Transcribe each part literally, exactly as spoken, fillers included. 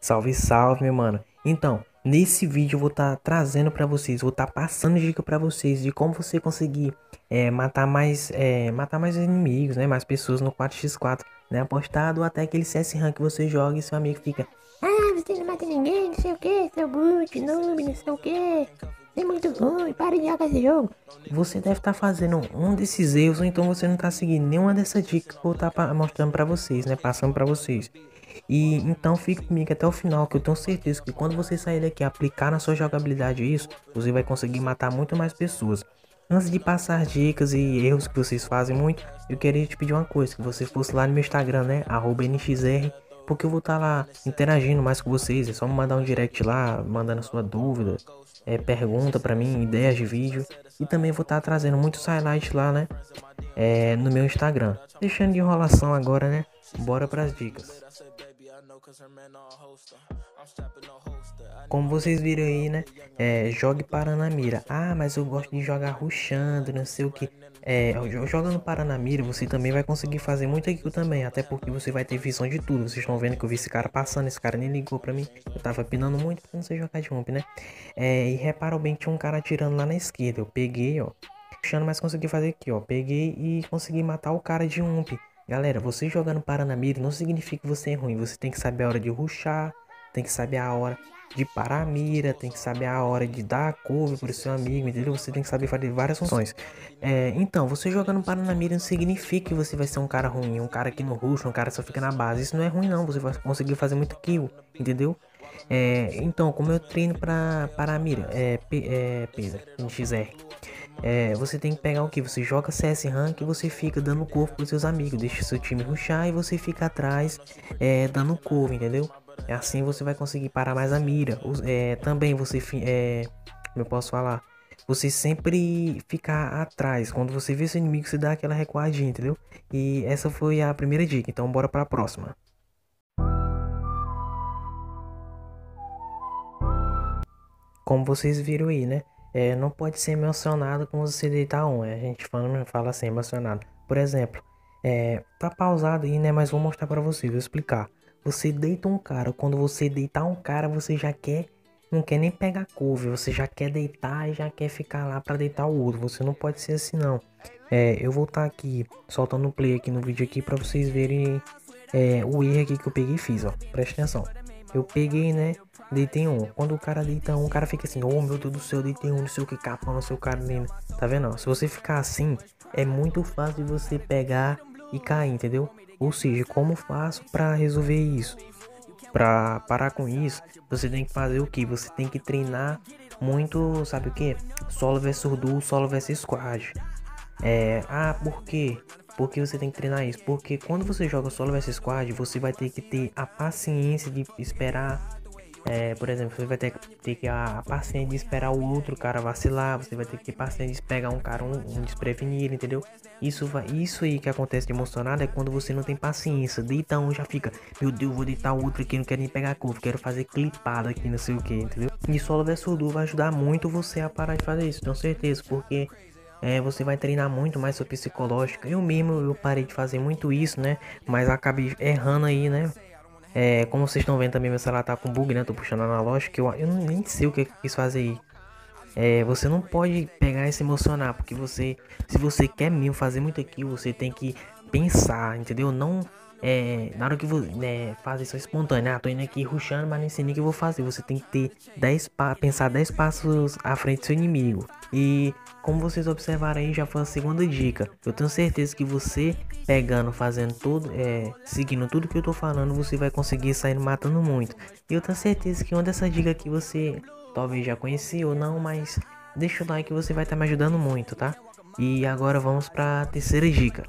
Salve, salve, meu mano. Então, nesse vídeo eu vou estar trazendo pra vocês, vou estar passando dica pra vocês de como você conseguir é, matar mais, é, matar mais inimigos, né? Mais pessoas no quatro por quatro, né? Apostado ou até aquele C S rank que você joga e seu amigo fica: "Ah, você não mata ninguém, não sei o que, seu boot, noob, não sei o que. É muito ruim, para de jogar esse jogo." Você deve estar fazendo um desses erros, ou então você não tá seguindo nenhuma dessas dicas que eu vou estar mostrando pra vocês, né? Passando pra vocês. E então fique comigo até o final, que eu tenho certeza que quando você sair daqui e aplicar na sua jogabilidade isso, você vai conseguir matar muito mais pessoas. Antes de passar dicas e erros que vocês fazem muito, eu queria te pedir uma coisa, que você fosse lá no meu Instagram, né, arroba N X R, porque eu vou estar lá interagindo mais com vocês. É só me mandar um direct lá, mandando a sua dúvida, é, pergunta pra mim, ideias de vídeo. E também vou estar trazendo muitos highlights lá, né, é, no meu Instagram. Deixando de enrolação agora, né, bora pras dicas. Como vocês viram aí, né? É, jogue Paranamira. Ah, mas eu gosto de jogar rushando, não sei o que. É, jo- jogando Paranamira, você também vai conseguir fazer muito aquilo também. Até porque você vai ter visão de tudo. Vocês estão vendo que eu vi esse cara passando. Esse cara nem ligou pra mim. Eu tava pinando muito pra não sei jogar de romp, né? É, e repara bem, tinha um cara atirando lá na esquerda. Eu peguei, ó. Puxando, mas consegui fazer aqui, ó. Peguei e consegui matar o cara de ump. Galera, você jogando Paranamira não significa que você é ruim. Você tem que saber a hora de rushar. Tem que saber a hora de parar a mira, tem que saber a hora de dar a curva pro seu amigo, entendeu? Você tem que saber fazer várias funções. É, então, você jogando para na mira não significa que você vai ser um cara ruim, um cara que não ruxa, um cara que só fica na base. Isso não é ruim não, você vai conseguir fazer muito kill, entendeu? É, então, como eu treino para para a mira, é, P- é Pedro, N X R. É, você tem que pegar o que? Você joga C S rank e você fica dando corpo pros seus amigos, deixa seu time rushar e você fica atrás é, dando corpo, entendeu? É assim você vai conseguir parar mais a mira. Os- É, também você, fi- é, como eu posso falar? Você sempre ficar atrás. Quando você vê seu inimigo, você dá aquela recuadinha, entendeu? E essa foi a primeira dica. Então bora para a próxima. Como vocês viram aí, né? É, não pode ser emocionado com você deitar um. É, a gente fala, fala assim, emocionado. Por exemplo, é, tá pausado aí, né? Mas vou mostrar pra vocês, vou explicar. Você deita um cara. Quando você deitar um cara, você já quer. Não quer nem pegar couve. Você já quer deitar e já quer ficar lá pra deitar o outro. Você não pode ser assim, não. É, eu vou estar aqui soltando o play aqui no vídeo aqui pra vocês verem é, o erro aqui que eu peguei e fiz, ó. Presta atenção. Eu peguei, né? Deitei um. Quando o cara deita um, o cara fica assim: oh meu Deus do céu, deitei um, não sei o que, capão, não sei o cara nem. Tá vendo? Ó? Se você ficar assim, é muito fácil de você pegar e cair, entendeu? Ou seja, como faço pra resolver isso? Pra parar com isso, você tem que fazer o que? Você tem que treinar muito, sabe o que? Solo versus duo, solo versus squad. É, ah, por quê? Porque você tem que treinar isso? Porque quando você joga solo versus squad, você vai ter que ter a paciência de esperar. É, por exemplo, você vai ter, ter que a, a paciência de esperar o outro cara vacilar. Você vai ter que ter paciência de pegar um cara, um, um desprevenido, entendeu? Isso vai, isso aí que acontece de emocionado é quando você não tem paciência. Deita um, já fica: meu Deus, vou deitar o outro aqui, não quero nem pegar curva, quero fazer clipada aqui, não sei o que, entendeu? E solo versus duo vai ajudar muito você a parar de fazer isso, tenho certeza, porque é, você vai treinar muito mais seu psicológico. Eu mesmo, eu parei de fazer muito isso, né? Mas acabei errando aí, né? É, como vocês estão vendo também, meu celular tá com bug, né? Tô puxando analógico, eu, eu não- nem sei o que eu quis fazer aí. É, você não pode pegar e se emocionar, porque você, se você quer mesmo fazer muito aquilo, você tem que pensar, entendeu? Não é, na hora que você né, faz isso espontâneo, ah, tô indo aqui rushando, mas nem sei nem o que eu vou fazer. Você tem que ter dez pa pensar dez passos à frente do seu inimigo. E como vocês observaram aí, já foi a segunda dica. Eu tenho certeza que você pegando, fazendo tudo, é, seguindo tudo que eu tô falando, você vai conseguir sair matando muito. E eu tenho certeza que uma dessas dicas aqui você talvez já conhecia ou não, mas deixa o like que você vai estar me ajudando muito, tá? E agora vamos para a terceira dica.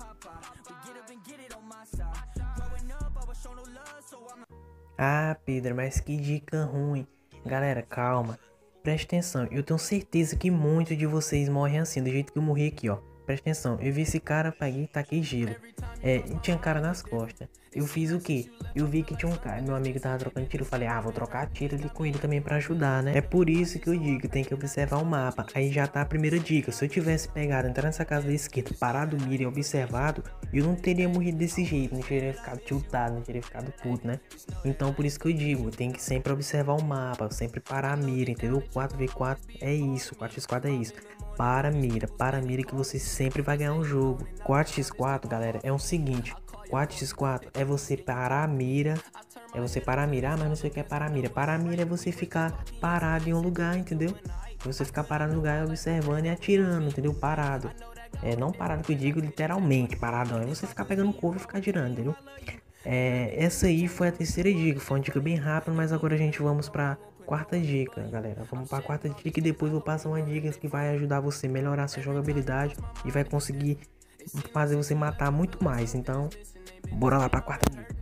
Ah, Pedro, mas que dica ruim. Galera, calma. Preste atenção. Eu tenho certeza que muitos de vocês morrem assim, do jeito que eu morri aqui, ó. presta atenção. Eu vi esse cara, peguei e taquei gelo. É, e tinha cara nas costas. Eu fiz o quê? Eu vi que tinha um cara, meu amigo tava trocando tiro. Eu falei, ah, vou trocar tiro ali com ele também pra ajudar, né? É por isso que eu digo, tem que observar o mapa. Aí já tá a primeira dica. Se eu tivesse pegado, entrar nessa casa da esquerda, parado mira e observado, eu não teria morrido desse jeito. Não teria ficado tiltado, não teria ficado puto, né? Então por isso que eu digo, tem que sempre observar o mapa, sempre parar a mira, entendeu? quatro por quatro é isso, quatro por quatro é isso. Para a mira, para a mira que você sempre vai ganhar um jogo. quatro por quatro, galera, é o seguinte. quatro por quatro é você parar a mira. É você parar a mira, ah, mas não sei o que é parar a mira. Parar a mira é você ficar parado em um lugar, entendeu? Você ficar parado no lugar observando e atirando, entendeu? Parado. É, não parado que eu digo literalmente, paradão. É você ficar pegando couro e ficar atirando, entendeu? É, essa aí foi a terceira dica. Foi uma dica bem rápida, mas agora a gente vamos pra quarta dica, galera. Vamos pra quarta dica e depois eu passo uma dica que vai ajudar você a melhorar sua jogabilidade e vai conseguir fazer você matar muito mais. Então, bora lá pra quarta dica.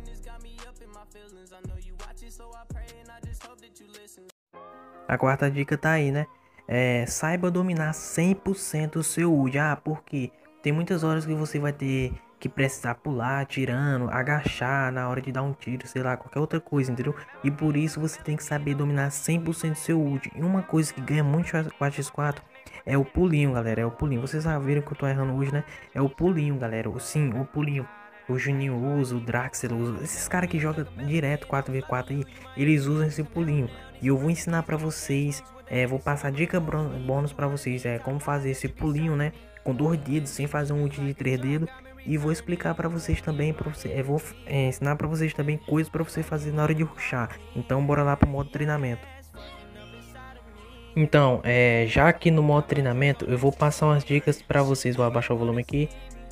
A quarta dica tá aí, né? É, saiba dominar cem por cento o seu U D. Ah, porque tem muitas horas que você vai ter que precisar pular, atirando, agachar na hora de dar um tiro, sei lá, qualquer outra coisa, entendeu? E por isso você tem que saber dominar cem por cento do seu U D. E uma coisa que ganha muito quatro por quatro é o pulinho, galera. É o pulinho. Vocês já viram que eu tô errando hoje, né? É o pulinho, galera. Sim, o pulinho. O Juninho usa, o Draxler usa. Esses caras que jogam direto quatro por quatro aí, eles usam esse pulinho. E eu vou ensinar pra vocês, é, vou passar dica bônus pra vocês, é como fazer esse pulinho, né? Com dois dedos, sem fazer um ult de três dedos. E vou explicar pra vocês também, pra você, é, vou é, ensinar pra vocês também coisas pra você fazer na hora de rushar. Então bora lá pro modo treinamento. Então, é, já aqui no modo treinamento, eu vou passar umas dicas pra vocês. Vou abaixar o volume aqui.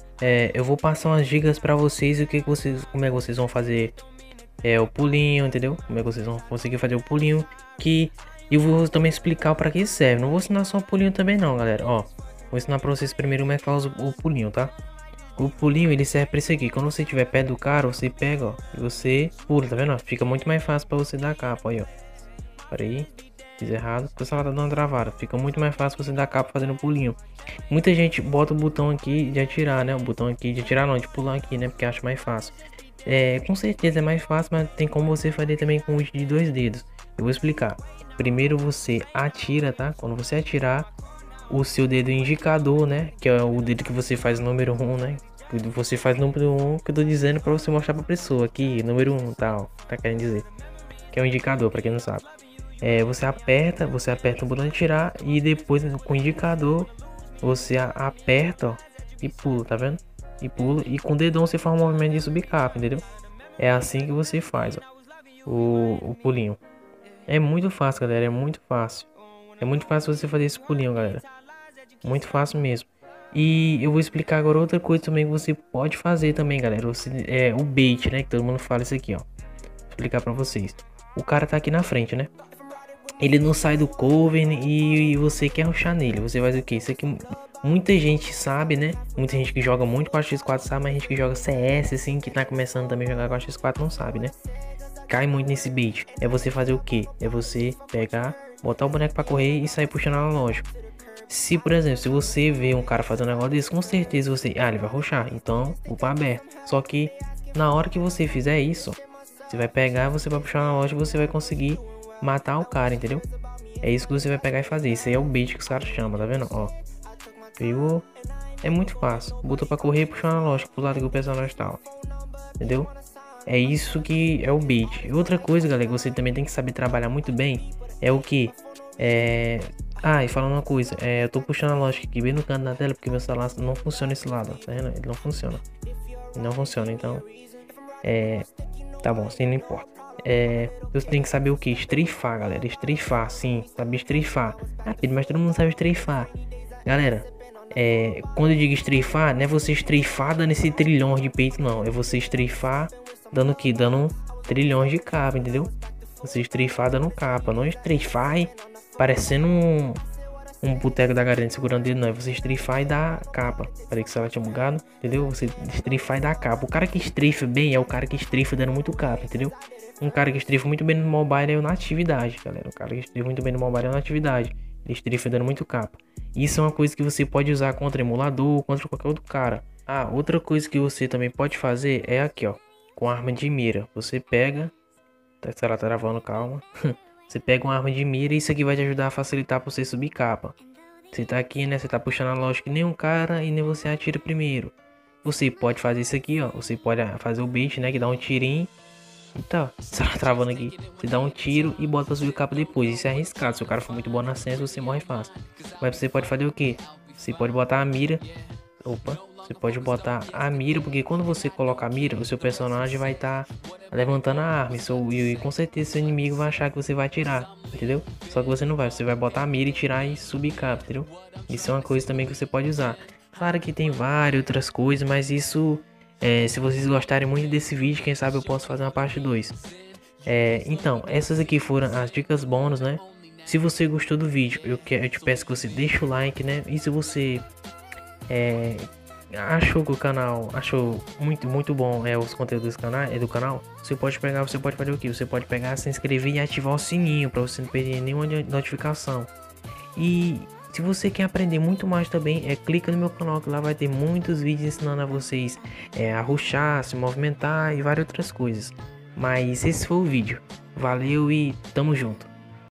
É, eu vou passar umas dicas pra vocês, o que, que vocês, como é que vocês vão fazer é, o pulinho, entendeu? Como é que vocês vão conseguir fazer o pulinho, que eu vou também explicar pra que serve. Não vou ensinar só o pulinho também não, galera, ó. Vou ensinar pra vocês primeiro como é que faz o pulinho, tá? O pulinho, ele serve pra isso aqui. Quando você estiver perto do cara, você pega, ó, e você pula, tá vendo? Fica muito mais fácil pra você dar capa, aí, ó. Pera aí. Fiz errado, porque ela tá dando travada. Fica muito mais fácil você dar capa fazendo pulinho. Muita gente bota o botão aqui de atirar, né? O botão aqui de atirar não, de pular aqui, né? Porque acha mais fácil. É, com certeza é mais fácil, mas tem como você fazer também com o ult de dois dedos. Eu vou explicar. Primeiro você atira, tá? Quando você atirar, o seu dedo indicador, né? Que é o dedo que você faz número um, né? Você faz número um, que eu tô dizendo pra você mostrar pra pessoa aqui, número um, tal, tá querendo dizer. Que é o indicador, pra quem não sabe. É, você aperta, você aperta o botão de tirar e depois com o indicador você aperta, ó, e pula, tá vendo? E pula e com o dedão você faz um movimento de subir capa, entendeu? É assim que você faz, ó, o, o pulinho. É muito fácil, galera, é muito fácil. É muito fácil você fazer esse pulinho, galera. Muito fácil mesmo. E eu vou explicar agora outra coisa também que você pode fazer também, galera. Você, é o bait, né? Que todo mundo fala isso aqui, ó. Vou explicar pra vocês. O cara tá aqui na frente, né? Ele não sai do cover e, e você quer rushar nele. Você faz o que? Isso aqui muita gente sabe, né? Muita gente que joga muito quatro por quatro sabe, mas gente que joga C S, assim, que tá começando também a jogar quatro por quatro não sabe, né? Cai muito nesse bait. É você fazer o que? É você pegar, botar o boneco pra correr e sair puxando analógico. Se, por exemplo, se você vê um cara fazendo um negócio desse, com certeza você... Ah, ele vai rushar. Então, o pá aberto. Só que, na hora que você fizer isso, você vai pegar, você vai puxar o analógico e você vai conseguir matar o cara, entendeu? É isso que você vai pegar e fazer. Isso aí é o bait que os caras chamam, tá vendo? Ó, pegou. É muito fácil. Botou pra correr e puxar o analógico pro lado que o personagem tá, ó. Entendeu? É isso que é o bait. E outra coisa, galera, que você também tem que saber trabalhar muito bem é o que? É... Ah, e falando uma coisa, é, eu tô puxando a lógica aqui bem no canto da tela porque meu celular não funciona esse lado, ó, tá vendo? Ele não funciona. Ele não funciona, então... É... Tá bom, assim não importa. É, você tem que saber o que? Estrifar, galera. Estrifar, sim. Saber estrifar. Ah, Pedro, mas todo mundo sabe estrifar. Galera, é, quando eu digo estrifar, não é você estrifar dando esse trilhões de peito, não. É você estrifar dando o que? Dando trilhões de capa, entendeu? Você estrifar dando capa. Não estrifar e parecendo um, um boteco da garante segurando ele, não. É você estrifar e dar capa. Parei que o celular tinha bugado, entendeu? Você estrifar e dar capa. O cara que estrifa bem é o cara que estrifa dando muito capa, entendeu? Um cara que estrifa muito bem no mobile é o na atividade, galera. O cara que estrifa muito bem no mobile é na atividade. Ele estaria defendendo muito capa. Isso é uma coisa que você pode usar contra emulador, contra qualquer outro cara. Ah, outra coisa que você também pode fazer é aqui, ó, com arma de mira. Você pega, tá, sei lá, tá travando, calma. Você pega uma arma de mira e isso aqui vai te ajudar a facilitar pra você subir capa. Você tá aqui, né? Você tá puxando a lógica que nem um cara e nem você atira primeiro. Você pode fazer isso aqui, ó. Você pode fazer o bait, né? Que dá um tirinho. Então, você tá travando aqui. Você dá um tiro e bota pra subir capa depois. Isso é arriscado. Se o cara for muito bom na sensa, você morre fácil. Mas você pode fazer o que? Você pode botar a mira. Opa. Você pode botar a mira, porque quando você coloca a mira, o seu personagem vai estar tá levantando a arma. E, seu, e, e com certeza seu inimigo vai achar que você vai atirar, entendeu? Só que você não vai, você vai botar a mira e tirar e subir capa, entendeu? Isso é uma coisa também que você pode usar. Claro que tem várias outras coisas, mas isso, é, se vocês gostarem muito desse vídeo, quem sabe eu posso fazer uma parte dois. É, então, essas aqui foram as dicas bônus, né? Se você gostou do vídeo, eu, que, eu te peço que você deixe o like, né? E se você... É, achou que o canal achou muito muito bom é os conteúdos do canal é do canal, você pode pegar, você pode fazer o que você pode pegar, se inscrever e ativar o sininho para você não perder nenhuma notificação. E se você quer aprender muito mais também, é clica no meu canal que lá vai ter muitos vídeos ensinando a vocês é, a rushar, se movimentar e várias outras coisas. Mas esse foi o vídeo, valeu e tamo junto.